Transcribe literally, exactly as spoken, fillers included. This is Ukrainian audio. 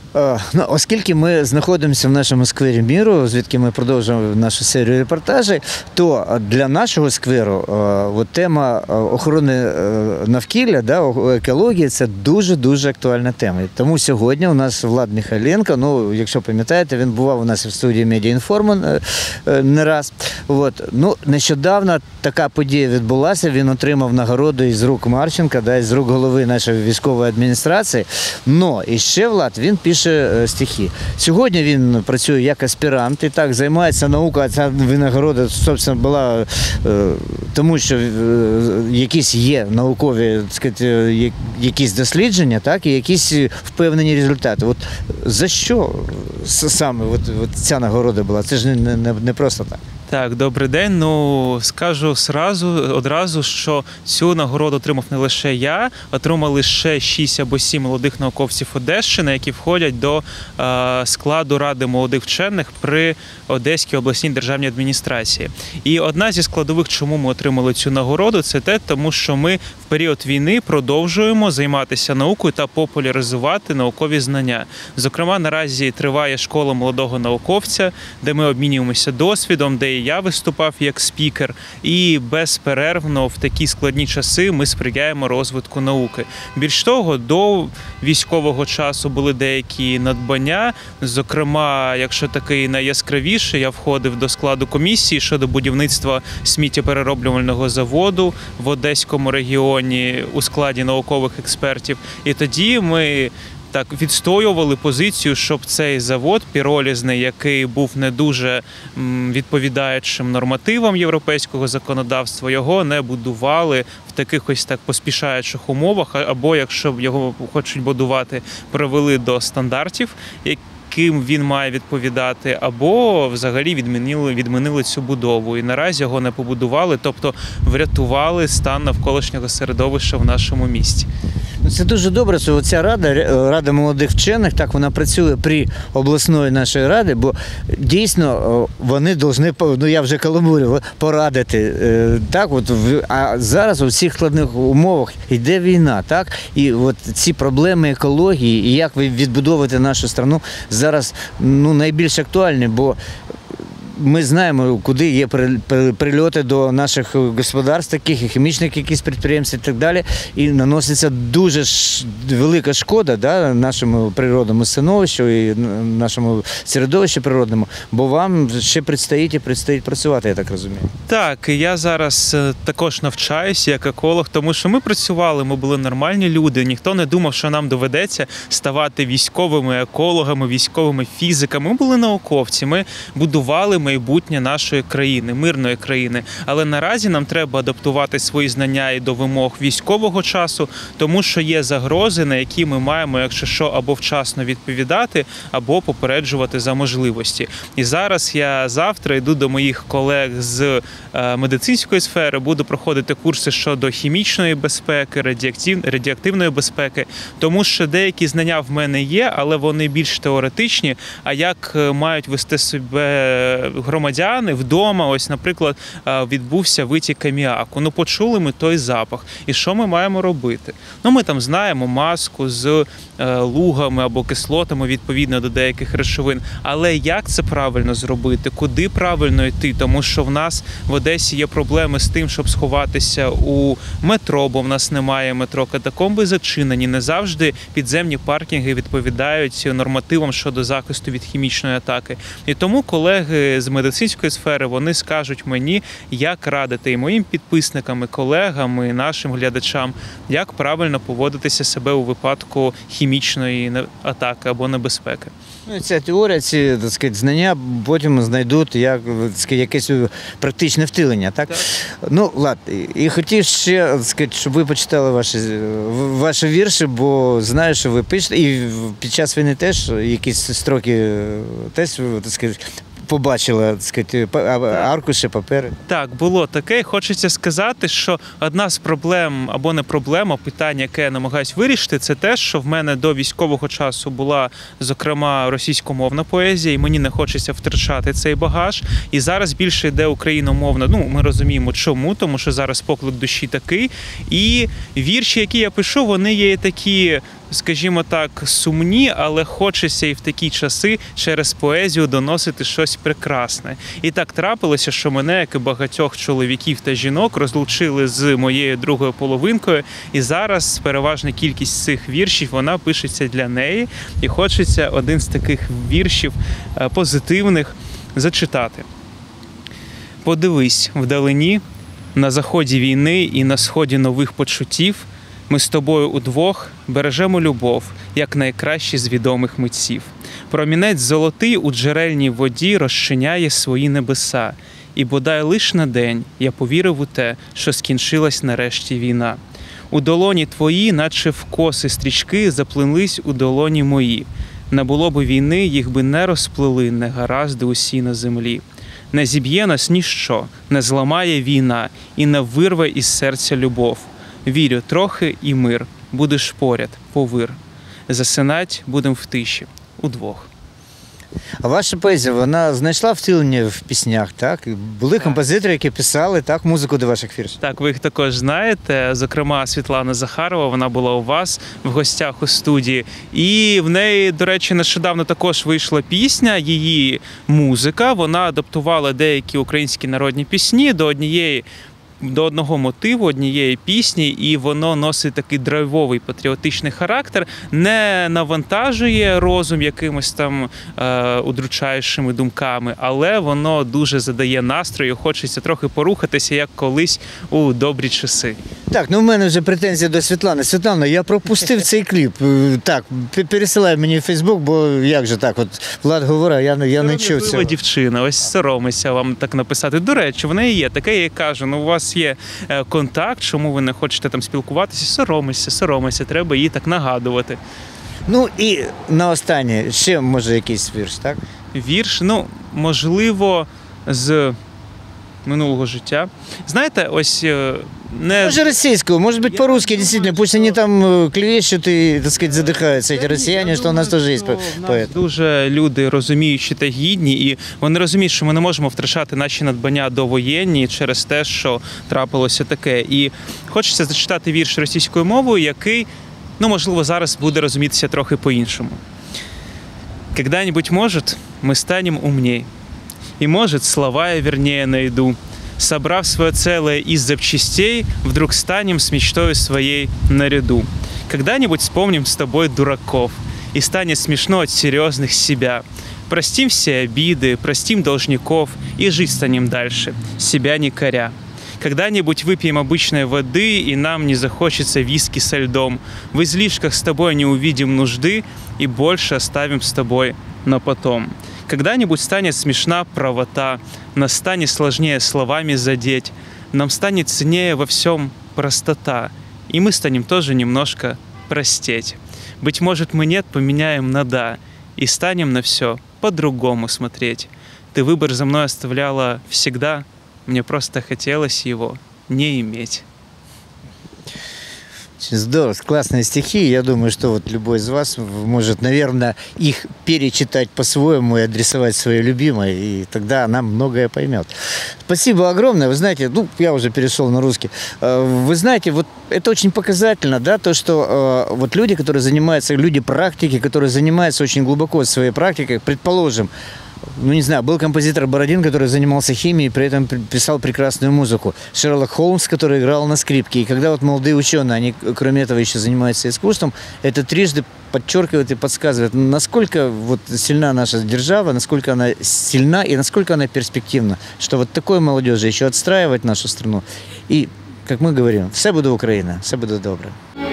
Ну, оскільки ми знаходимося в нашому сквері Міру, звідки ми продовжуємо нашу серію репортажів, то для нашого скверу от тема охорони навкілля, да, екології – це дуже-дуже актуальна тема. Тому сьогодні у нас Влад Михайленко, ну, якщо пам'ятаєте, він бував у нас в студії Медіаінформу не раз. От. Ну, нещодавно така подія відбулася, він отримав нагороду із рук Марченка, да, із рук голови нашої військової адміністрації. Но і ще Влад, він пише стихи. Сьогодні він працює як аспірант і так займається наукою, а ця винагорода, собственно, була е, тому, що е, якісь є наукові, так сказати, якісь дослідження, так, і якісь впевнені результати. От за що саме от, от ця нагорода була? Це ж не, не, не просто так. Так, добрий день. Ну, скажу сразу, одразу, що цю нагороду отримав не лише я, отримали ще шість або сім молодих науковців Одещини, які входять до е, складу Ради молодих вчених при Одеській обласній державній адміністрації. І одна зі складових, чому ми отримали цю нагороду, це те, тому що ми в період війни продовжуємо займатися наукою та популяризувати наукові знання. Зокрема, наразі триває школа молодого науковця, де ми обмінюємося досвідом, де я виступав як спікер, і безперервно в такі складні часи ми сприяємо розвитку науки. Більш того, до військового часу були деякі надбання, зокрема, якщо такий найяскравіший, я входив до складу комісії щодо будівництва сміттєперероблювального заводу в Одеському регіоні у складі наукових експертів, і тоді ми так відстоювали позицію, щоб цей завод піролізний, який був не дуже відповідаючим нормативам європейського законодавства, його не будували в таких ось так поспішаючих умовах, або якщо його хочуть будувати, привели до стандартів, яким він має відповідати, або взагалі відмінили, відмінили цю будову. І наразі його не побудували, тобто врятували стан навколишнього середовища в нашому місті. Це дуже добре, що ця рада, Рада молодих вчених, так вона працює при обласної нашої ради, бо дійсно вони повинні, ну я вже каламбурив, порадити. Так, от, а зараз у всіх складних умовах йде війна, так? І от ці проблеми екології і як ви відбудовуєте нашу країну зараз ну, найбільш актуальні, бо ми знаємо, куди є прильоти до наших господарств, таких і хімічних якісь підприємств і так далі, і наноситься дуже велика шкода, да, нашому природному становищу і нашому середовищу природному, бо вам ще предстоїть і предстоїть працювати, я так розумію. Так, я зараз також навчаюся як еколог, тому що ми працювали, ми були нормальні люди, ніхто не думав, що нам доведеться ставати військовими екологами, військовими фізиками. Ми були науковці, ми будували майбутнє нашої країни, мирної країни. Але наразі нам треба адаптувати свої знання і до вимог військового часу, тому що є загрози, на які ми маємо, якщо що, або вчасно відповідати, або попереджувати за можливості. І зараз я завтра йду до моїх колег з медицинської сфери, буду проходити курси щодо хімічної безпеки, радіоактив... радіоактивної безпеки, тому що деякі знання в мене є, але вони більш теоретичні, а як мають вести себе громадяни вдома, ось, наприклад, відбувся витік аміаку. Ну, почули ми той запах. І що ми маємо робити? Ну, ми там знаємо маску з лугами або кислотами відповідно до деяких речовин. Але як це правильно зробити? Куди правильно йти? Тому що в нас в Одесі є проблеми з тим, щоб сховатися у метро, бо в нас немає метро. Катакомби зачинені. Не завжди підземні паркінги відповідають нормативам щодо захисту від хімічної атаки. І тому колеги з медицинської сфери, вони скажуть мені, як радити і моїм підписникам, і колегам, і нашим глядачам, як правильно поводитися себе у випадку хімічної атаки або небезпеки. Ну, ця теорія, ці, так сказати, знання потім знайдуть як, так сказати, якесь практичне втілення, так? Так. Ну, ладно, і хотів ще, так сказати, щоб ви почитали ваші, ваші вірші, бо знаю, що ви пишете, і під час війни теж якісь строки теж, так сказати, побачила, так сказати, аркуші, папери. Так, було таке. Хочеться сказати, що одна з проблем, або не проблема, питання, яке я намагаюсь вирішити, це те, що в мене до військового часу була, зокрема, російськомовна поезія, і мені не хочеться втрачати цей багаж. І зараз більше йде україномовна. Ну, ми розуміємо, чому, тому що зараз поклик душі такий. І вірші, які я пишу, вони є такі скажімо так, сумні, але хочеться і в такі часи через поезію доносити щось прекрасне. І так трапилося, що мене, як і багатьох чоловіків та жінок, розлучили з моєю другою половинкою, і зараз переважна кількість цих віршів, вона пишеться для неї, і хочеться один з таких віршів позитивних зачитати. Подивись, вдалині, на заході війни і на сході нових почуттів, ми з тобою удвох бережемо любов, як найкращі з відомих митців. Промінець золотий у джерельній воді розчиняє свої небеса. І бодай лиш на день я повірив у те, що скінчилась нарешті війна. У долоні твої, наче в коси стрічки, заплинлись у долоні мої. Не було б війни, їх би не розплили негаразди усі на землі. Не зіб'є нас ніщо, не зламає війна і не вирве із серця любов. Вірю трохи і мир, будеш поряд, повир. Засинать будем в тиші, удвох. А ваша поезія, вона знайшла втілення в піснях, так? Були композитори, які писали так музику до ваших віршів? Так, ви їх також знаєте. Зокрема, Світлана Захарова, вона була у вас в гостях у студії. І в неї, до речі, нещодавно також вийшла пісня, її музика. Вона адаптувала деякі українські народні пісні до однієї до одного мотиву, однієї пісні, і воно носить такий драйвовий патріотичний характер, не навантажує розум якимось там е, удручаючими думками, але воно дуже задає настрою, хочеться трохи порухатися, як колись у добрі часи. Так, ну в мене вже претензії до Світлани. Світлана, я пропустив цей кліп. Так, пересилай мені в Фейсбук, бо як же так, от Влад говорить, я, я не чув цього. Дівчина, ось соромися вам так написати. До речі, в неї є таке, я їй кажу, ну у вас є контакт, чому ви не хочете там спілкуватися, соромися, соромися, треба їй так нагадувати. Ну і на останнє, ще може якийсь вірш, так? Вірш, ну, можливо, з минулого життя. Знаєте, ось не... Може російською, може бути по-русски, дійсно, пусть вони там клевещут і, так сказати, задихаються, ці росіяни, що у нас теж є поет. Дуже люди розуміючі та гідні, і вони розуміють, що ми не можемо втрачати наші надбання довоєнні через те, що трапилося таке. І хочеться зачитати вірш російською мовою, який, ну, можливо, зараз буде розумітися трохи по-іншому. «Когда-нибудь, может, мы станем умней, и, может, слова я вернее найду. Собрав свое целое из запчастей, вдруг станем с мечтою своей наряду. Когда-нибудь вспомним с тобой дураков, и станет смешно от серьезных себя. Простим все обиды, простим должников, и жить станем дальше, себя не коря. Когда-нибудь выпьем обычной воды, и нам не захочется виски со льдом. В излишках с тобой не увидим нужды, и больше оставим с тобой на потом. Когда-нибудь станет смешна правота, нас станет сложнее словами задеть, нам станет ценнее во всем простота, и мы станем тоже немножко простеть. Быть может, мы нет поменяем на да, и станем на все по-другому смотреть. Ты выбор за мной оставляла всегда, мне просто хотелось его не иметь». Здорово, классные стихи. Я думаю, что вот любой из вас может, наверное, их перечитать по-своему и адресовать своей любимой, и тогда она многое поймет. Спасибо огромное. Вы знаете, ну, я уже перешел на русский. Вы знаете, вот это очень показательно, да, то, что вот люди, которые занимаются, люди практики, которые занимаются очень глубоко своей практикой, предположим, ну, не знаю, был композитор Бородин, который занимался химией, при этом писал прекрасную музыку. Шерлок Холмс, который играл на скрипке. И когда вот молодые ученые, они, кроме этого, еще занимаются искусством, это трижды подчеркивает и подсказывает, насколько вот сильна наша держава, насколько она сильна и насколько она перспективна. Что вот такой молодежи еще отстраивать нашу страну. И, как мы говорим, все буде Україна, все буде добре.